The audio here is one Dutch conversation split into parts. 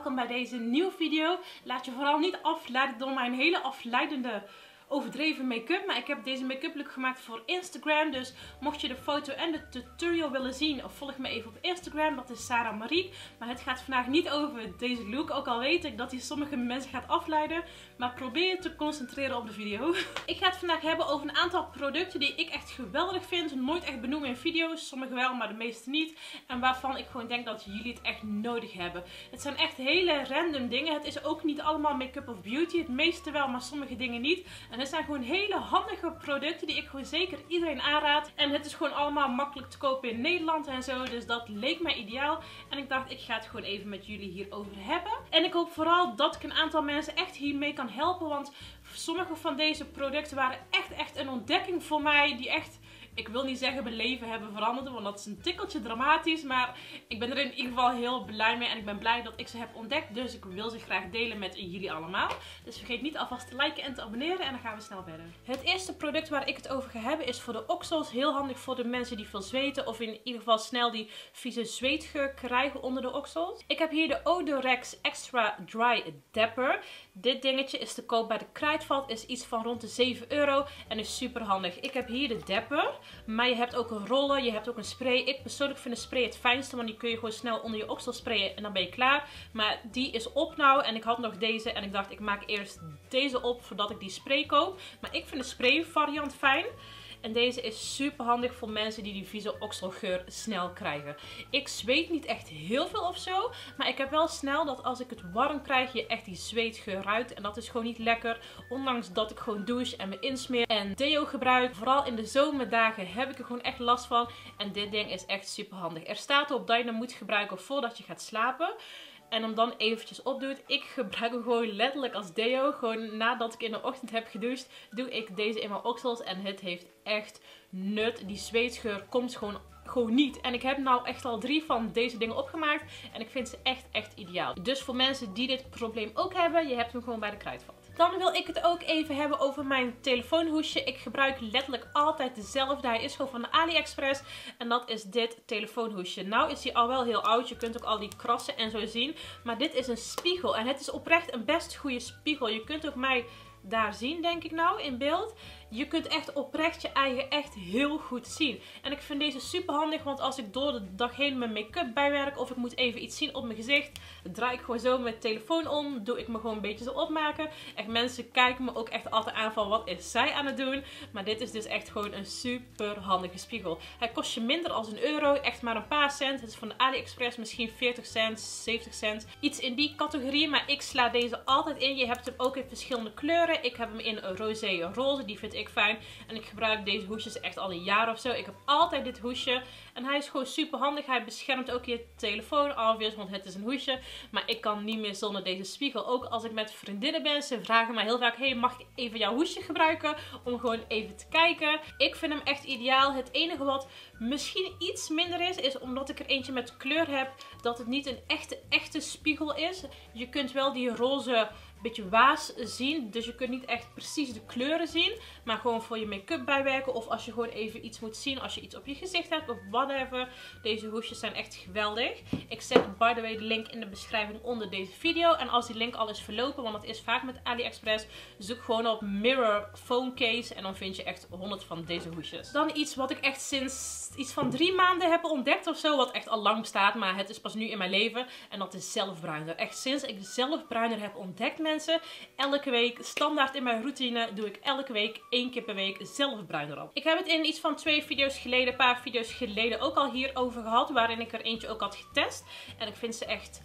welkom bij deze nieuwe video. Laat je vooral niet afleiden door mijn hele afleidende overdreven make-up. Maar ik heb deze make-up look gemaakt voor Instagram. Dus mocht je de foto en de tutorial willen zien, volg me even op Instagram. Dat is Sarah Marie. Maar het gaat vandaag niet over deze look. Ook al weet ik dat die sommige mensen gaat afleiden. Maar probeer je te concentreren op de video. Ik ga het vandaag hebben over een aantal producten die ik echt geweldig vind. Nooit echt benoemen in video's. Sommige wel, maar de meeste niet. En waarvan ik gewoon denk dat jullie het echt nodig hebben. Het zijn echt hele random dingen. Het is ook niet allemaal make-up of beauty. Het meeste wel, maar sommige dingen niet. En het zijn gewoon hele handige producten die ik gewoon zeker iedereen aanraad. En het is gewoon allemaal makkelijk te kopen in Nederland en zo. Dus dat leek mij ideaal. En ik dacht, ik ga het gewoon even met jullie hierover hebben. En ik hoop vooral dat ik een aantal mensen echt hiermee kan helpen. Want sommige van deze producten waren echt een ontdekking voor mij. Die echt, ik wil niet zeggen mijn leven hebben veranderd, want dat is een tikkeltje dramatisch. Maar ik ben er in ieder geval heel blij mee en ik ben blij dat ik ze heb ontdekt. Dus ik wil ze graag delen met jullie allemaal. Dus vergeet niet alvast te liken en te abonneren en dan gaan we snel verder. Het eerste product waar ik het over ga hebben is voor de oksels. Heel handig voor de mensen die veel zweten of in ieder geval snel die vieze zweetgeur krijgen onder de oksels. Ik heb hier de Odorex Extra Dry Dapper. Dit dingetje is te koop bij de Kruidvat, is iets van rond de 7 euro en is super handig. Ik heb hier de Dapper. Maar je hebt ook een roller, je hebt ook een spray. Ik persoonlijk vind een spray het fijnste, want die kun je gewoon snel onder je oksel sprayen en dan ben je klaar. Maar die is op nou en ik had nog deze en ik dacht ik maak eerst deze op voordat ik die spray koop. Maar ik vind de spray variant fijn. En deze is super handig voor mensen die vieze okselgeur snel krijgen. Ik zweet niet echt heel veel of zo. Maar ik heb wel snel dat als ik het warm krijg, je echt die zweetgeur ruikt. En dat is gewoon niet lekker. Ondanks dat ik gewoon douche en me insmeer en deo gebruik. Vooral in de zomerdagen heb ik er gewoon echt last van. En dit ding is echt super handig. Er staat erop dat je hem moet gebruiken voordat je gaat slapen. En hem dan eventjes opdoet. Ik gebruik hem gewoon letterlijk als deo. Gewoon nadat ik in de ochtend heb gedoucht, doe ik deze in mijn oksels. En het heeft echt nut. Die zweetgeur komt gewoon niet. En ik heb nou echt al 3 van deze dingen opgemaakt. En ik vind ze echt ideaal. Dus voor mensen die dit probleem ook hebben, je hebt hem gewoon bij de Kruidvat. Dan wil ik het ook even hebben over mijn telefoonhoesje. Ik gebruik letterlijk altijd dezelfde. Hij is gewoon van de AliExpress. En dat is dit telefoonhoesje. Nou is hij al wel heel oud. Je kunt ook al die krassen en zo zien. Maar dit is een spiegel. En het is oprecht een best goede spiegel. Je kunt ook mij daar zien, denk ik nou, in beeld. Je kunt echt oprecht je eigen echt heel goed zien. En ik vind deze super handig, want als ik door de dag heen mijn make-up bijwerk of ik moet even iets zien op mijn gezicht, draai ik gewoon zo mijn telefoon om, doe ik me gewoon een beetje zo opmaken. Echt, mensen kijken me ook echt altijd aan van wat is zij aan het doen. Maar dit is dus echt gewoon een super handige spiegel. Hij kost je minder dan €1, echt maar een paar cent. Het is van de AliExpress misschien 40 cent, 70 cent. Iets in die categorie, maar ik sla deze altijd in. Je hebt hem ook in verschillende kleuren. Ik heb hem in een roze en roze, die vind ik fijn. En ik gebruik deze hoesjes echt al een jaar of zo. Ik heb altijd dit hoesje. En hij is gewoon super handig. Hij beschermt ook je telefoon, obvious, want het is een hoesje. Maar ik kan niet meer zonder deze spiegel. Ook als ik met vriendinnen ben, ze vragen mij heel vaak: hey, mag ik even jouw hoesje gebruiken? Om gewoon even te kijken. Ik vind hem echt ideaal. Het enige wat misschien iets minder is omdat ik er eentje met kleur heb, dat het niet een echte spiegel is. Je kunt wel die roze beetje waas zien. Dus je kunt niet echt precies de kleuren zien. Maar gewoon voor je make-up bijwerken. Of als je gewoon even iets moet zien. Als je iets op je gezicht hebt of whatever. Deze hoesjes zijn echt geweldig. Ik zet by the way de link in de beschrijving onder deze video. En als die link al is verlopen, want dat is vaak met AliExpress, zoek gewoon op Mirror Phone Case. En dan vind je echt 100 van deze hoesjes. Dan iets wat ik echt sinds iets van 3 maanden heb ontdekt of zo. Wat echt al lang bestaat. Maar het is pas nu in mijn leven. En dat is zelfbruiner. Echt sinds ik zelfbruiner heb ontdekt, mensen, elke week standaard in mijn routine doe ik elke week 1 keer per week zelfbruiner op. Ik heb het in iets van 2 video's geleden, een paar video's geleden ook al hierover gehad, waarin ik er eentje ook had getest. En ik vind ze echt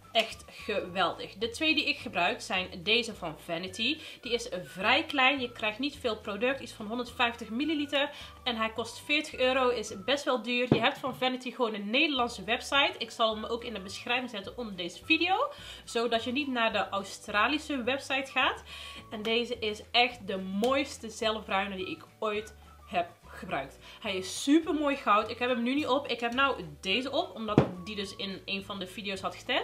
geweldig. De 2 die ik gebruik zijn deze van Vanity. Die is vrij klein. Je krijgt niet veel product. Iets van 150 milliliter. En hij kost €40. Is best wel duur. Je hebt van Vanity gewoon een Nederlandse website. Ik zal hem ook in de beschrijving zetten onder deze video. Zodat je niet naar de Australische website gaat. En deze is echt de mooiste zelfbruiner die ik ooit heb gebruikt. Hij is super mooi goud. Ik heb hem nu niet op. Ik heb nou deze op, omdat ik die dus in een van de video's had getest.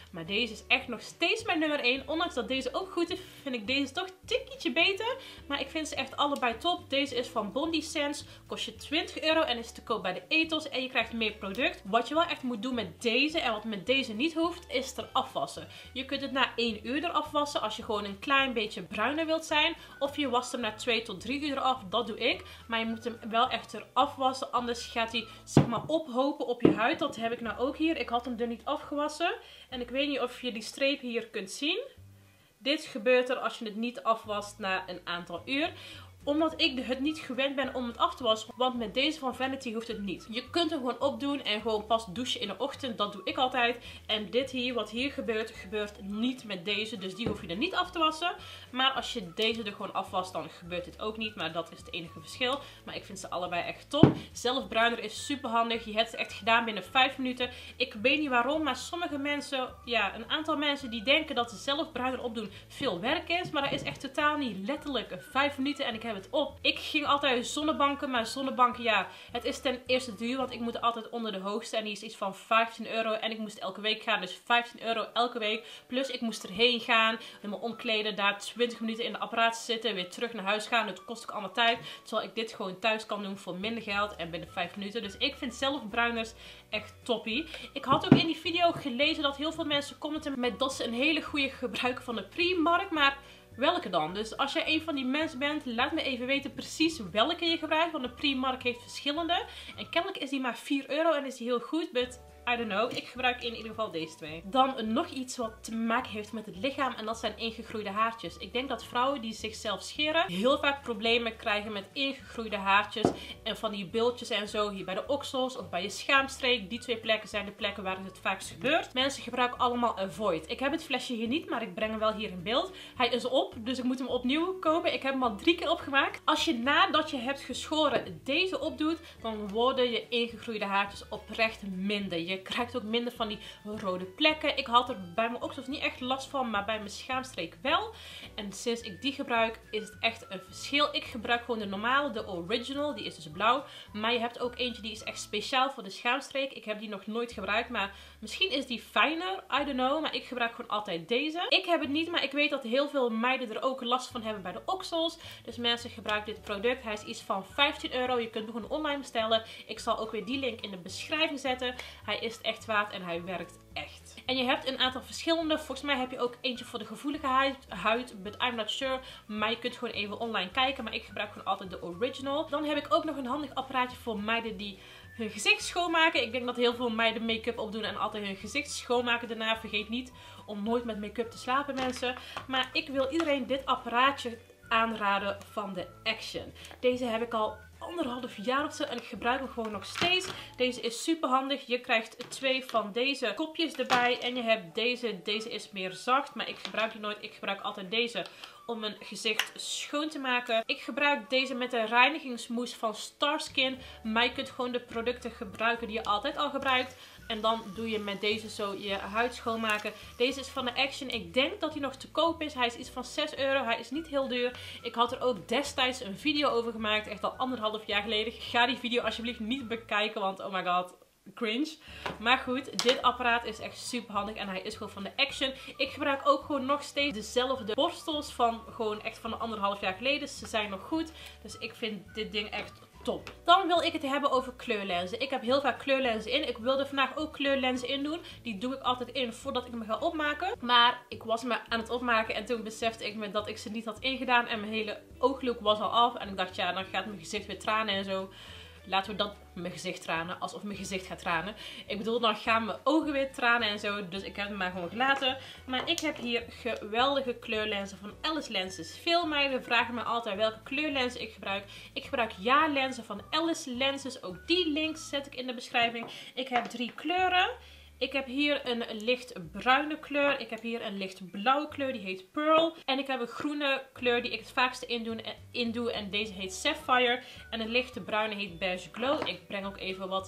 Maar deze is echt nog steeds mijn nummer 1. Ondanks dat deze ook goed is, vind ik deze toch een tikkeltje beter. Maar ik vind ze echt allebei top. Deze is van Bondi Sense. Kost je €20 en is te koop bij de Ethos. En je krijgt meer product. Wat je wel echt moet doen met deze en wat met deze niet hoeft, is het eraf wassen. Je kunt het na 1 uur eraf wassen als je gewoon een klein beetje bruiner wilt zijn. Of je wast hem na 2 tot 3 uur af. Dat doe ik. Maar je moet hem wel echt eraf wassen. Anders gaat hij zeg maar ophopen op je huid. Dat heb ik nou ook hier. Ik had hem er niet afgewassen. En ik weet niet of je die streep hier kunt zien. Dit gebeurt er als je het niet afwast na een aantal uur. Omdat ik het niet gewend ben om het af te wassen. Want met deze van Vanity hoeft het niet. Je kunt hem gewoon opdoen en gewoon pas douchen in de ochtend. Dat doe ik altijd. En dit hier, wat hier gebeurt, gebeurt niet met deze. Dus die hoef je er niet af te wassen. Maar als je deze er gewoon afwast, dan gebeurt dit ook niet. Maar dat is het enige verschil. Maar ik vind ze allebei echt top. Zelfbruiner is super handig. Je hebt het echt gedaan binnen 5 minuten. Ik weet niet waarom, maar sommige mensen, ja, een aantal mensen die denken dat zelfbruiner opdoen veel werk is. Maar dat is echt totaal niet. Letterlijk 5 minuten en ik heb het op. Ik ging altijd zonnebanken, maar zonnebanken, ja, het is ten eerste duur, want ik moet altijd onder de hoogste en die is iets van €15 en ik moest elke week gaan, dus €15 elke week. Plus ik moest erheen gaan, helemaal omkleden, daar 20 minuten in de apparaat zitten, weer terug naar huis gaan. Dat kost ook allemaal tijd, terwijl ik dit gewoon thuis kan doen voor minder geld en binnen 5 minuten. Dus ik vind zelfbruiners echt toppie. Ik had ook in die video gelezen dat heel veel mensen commenten met dat ze een hele goede gebruiken van de Primark, maar welke dan? Dus als jij een van die mensen bent, laat me even weten precies welke je gebruikt. Want de Primark heeft verschillende. En kennelijk is die maar €4 en is die heel goed. But I don't know. Ik gebruik in ieder geval deze twee. Dan nog iets wat te maken heeft met het lichaam. En dat zijn ingegroeide haartjes. Ik denk dat vrouwen die zichzelf scheren heel vaak problemen krijgen met ingegroeide haartjes. En van die bultjes en zo. Hier bij de oksels of bij je schaamstreek. Die 2 plekken zijn de plekken waar het vaakst gebeurt. Mensen gebruiken allemaal Avoid. Ik heb het flesje hier niet, maar ik breng hem wel hier in beeld. Hij is op, dus ik moet hem opnieuw kopen. Ik heb hem al 3 keer opgemaakt. Als je nadat je hebt geschoren deze opdoet, dan worden je ingegroeide haartjes oprecht minder. Je krijgt ook minder van die rode plekken. Ik had er bij mijn oksels niet echt last van, maar bij mijn schaamstreek wel. En sinds ik die gebruik, is het echt een verschil. Ik gebruik gewoon de normale, de original. Die is dus blauw. Maar je hebt ook eentje die is echt speciaal voor de schaamstreek. Ik heb die nog nooit gebruikt, maar misschien is die fijner. I don't know, maar ik gebruik gewoon altijd deze. Ik heb het niet, maar ik weet dat heel veel meiden er ook last van hebben bij de oksels. Dus mensen gebruiken dit product. Hij is iets van €15. Je kunt hem gewoon online bestellen. Ik zal ook weer die link in de beschrijving zetten. Hij is het echt waard en hij werkt echt. En je hebt een aantal verschillende. Volgens mij heb je ook eentje voor de gevoelige huid, but I'm not sure. Maar je kunt gewoon even online kijken. Maar ik gebruik gewoon altijd de original. Dan heb ik ook nog een handig apparaatje voor meiden die hun gezicht schoonmaken. Ik denk dat heel veel meiden make-up opdoen en altijd hun gezicht schoonmaken daarna. Vergeet niet om nooit met make-up te slapen, mensen. Maar ik wil iedereen dit apparaatje aanraden van de Action. Deze heb ik al 1,5 jaar of zo en ik gebruik hem gewoon nog steeds. Deze is super handig. Je krijgt 2 van deze kopjes erbij en je hebt deze. Deze is meer zacht, maar ik gebruik die nooit. Ik gebruik altijd deze om mijn gezicht schoon te maken. Ik gebruik deze met de reinigingsmousse van Starskin. Maar je kunt gewoon de producten gebruiken die je altijd al gebruikt. En dan doe je met deze zo je huid schoonmaken. Deze is van de Action. Ik denk dat hij nog te koop is. Hij is iets van €6. Hij is niet heel duur. Ik had er ook destijds een video over gemaakt. Echt al 1,5 jaar geleden. Ga die video alsjeblieft niet bekijken. Want oh my god, cringe. Maar goed, dit apparaat is echt super handig. En hij is gewoon van de Action. Ik gebruik ook gewoon nog steeds dezelfde borstels van gewoon echt van 1,5 jaar geleden. Ze zijn nog goed. Dus ik vind dit ding echt top. Dan wil ik het hebben over kleurlenzen. Ik heb heel vaak kleurlenzen in. Ik wilde vandaag ook kleurlenzen in doen. Die doe ik altijd in voordat ik me ga opmaken. Maar ik was me aan het opmaken en toen besefte ik me dat ik ze niet had ingedaan. En mijn hele ooglook was al af. En ik dacht, ja, dan gaat mijn gezicht weer tranen en zo. Laten we dat mijn gezicht tranen. Alsof mijn gezicht gaat tranen. Ik bedoel, dan gaan mijn ogen weer tranen en zo. Dus ik heb het maar gewoon gelaten. Maar ik heb hier geweldige kleurlenzen van Alice Lenses. Veel meiden vragen me altijd welke kleurlenzen ik gebruik. Ik gebruik jaarlenzen van Alice Lenses. Ook die links zet ik in de beschrijving. Ik heb 3 kleuren. Ik heb hier een licht bruine kleur. Ik heb hier een licht blauwe kleur. Die heet Pearl. En ik heb een groene kleur die ik het vaakste indoe. En deze heet Sapphire. En een lichte bruine heet Beige Glow. Ik breng ook even wat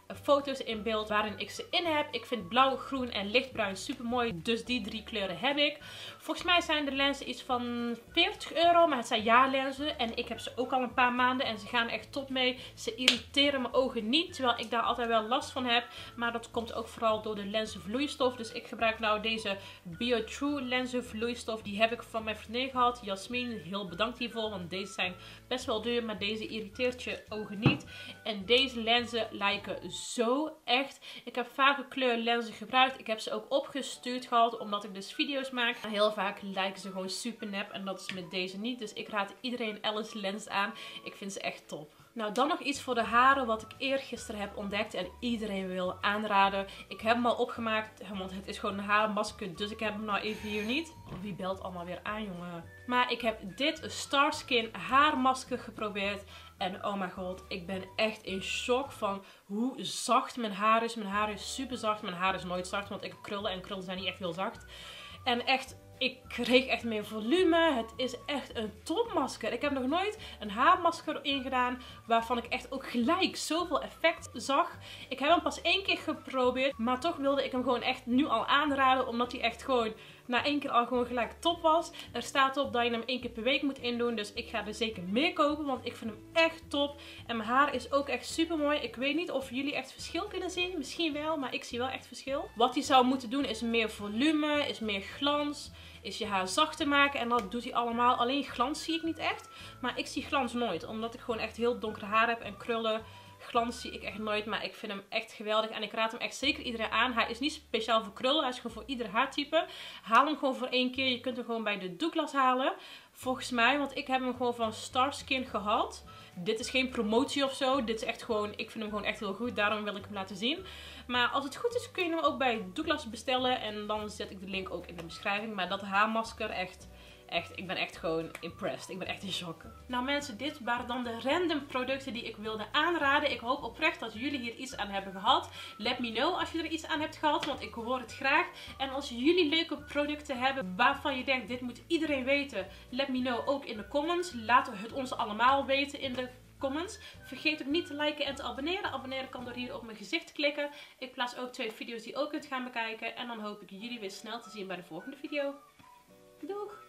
foto's in beeld waarin ik ze in heb. Ik vind blauw, groen en lichtbruin super mooi. Dus die 3 kleuren heb ik. Volgens mij zijn de lenzen iets van €40. Maar het zijn jaarlenzen. En ik heb ze ook al een paar maanden. En ze gaan echt top mee. Ze irriteren mijn ogen niet. Terwijl ik daar altijd wel last van heb. Maar dat komt ook vooral door de lenzenvloeistof. Dus ik gebruik nou deze BioTrue lenzenvloeistof. Die heb ik van mijn vriendin gehad. Jasmin, heel bedankt hiervoor. Want deze zijn best wel duur. Maar deze irriteert je ogen niet. En deze lenzen lijken zo echt. Ik heb vaker kleurlenzen gebruikt. Ik heb ze ook opgestuurd gehad. Omdat ik dus video's maak. Maar heel vaak lijken ze gewoon super nep. En dat is met deze niet. Dus ik raad iedereen Alice lens aan. Ik vind ze echt top. Nou, dan nog iets voor de haren wat ik eergisteren heb ontdekt en iedereen wil aanraden. Ik heb hem al opgemaakt, want het is gewoon een haarmasker, dus ik heb hem nou even hier niet. Wie belt allemaal weer aan, jongen? Maar ik heb dit Starskin haarmasker geprobeerd. En oh mijn god, ik ben echt in shock van hoe zacht mijn haar is. Mijn haar is super zacht. Mijn haar is nooit zacht, want ik heb krullen en krullen zijn niet echt heel zacht. En echt, ik kreeg echt meer volume. Het is echt een topmasker. Ik heb nog nooit een haarmasker ingedaan waarvan ik echt ook gelijk zoveel effect zag. Ik heb hem pas 1 keer geprobeerd, maar toch wilde ik hem gewoon echt nu al aanraden. Omdat hij echt gewoon na 1 keer al gewoon gelijk top was. Er staat op dat je hem 1 keer per week moet indoen. Dus ik ga er zeker meer kopen, want ik vind hem echt top. En mijn haar is ook echt super mooi. Ik weet niet of jullie echt verschil kunnen zien. Misschien wel, maar ik zie wel echt verschil. Wat hij zou moeten doen is meer volume, is meer glans. Is je haar zachter maken en dat doet hij allemaal. Alleen glans zie ik niet echt. Maar ik zie glans nooit. Omdat ik gewoon echt heel donkere haar heb en krullen. Glans zie ik echt nooit. Maar ik vind hem echt geweldig. En ik raad hem echt zeker iedereen aan. Hij is niet speciaal voor krullen. Hij is gewoon voor ieder haartype. Haal hem gewoon voor 1 keer. Je kunt hem gewoon bij de Douglas halen. Volgens mij. Want ik heb hem gewoon van Starskin gehad. Dit is geen promotie of zo. Dit is echt gewoon, ik vind hem gewoon echt heel goed. Daarom wil ik hem laten zien. Maar als het goed is kun je hem ook bij Douglas bestellen. En dan zet ik de link ook in de beschrijving. Maar dat haarmasker echt, ik ben echt gewoon impressed. Ik ben echt in shock. Nou mensen, dit waren dan de random producten die ik wilde aanraden. Ik hoop oprecht dat jullie hier iets aan hebben gehad. Let me know als je er iets aan hebt gehad, want ik hoor het graag. En als jullie leuke producten hebben waarvan je denkt, dit moet iedereen weten. Let me know ook in de comments. Laten we het ons allemaal weten in de comments. Vergeet ook niet te liken en te abonneren. Abonneren kan door hier op mijn gezicht te klikken. Ik plaats ook 2 video's die je ook kunt gaan bekijken. En dan hoop ik jullie weer snel te zien bij de volgende video. Doeg!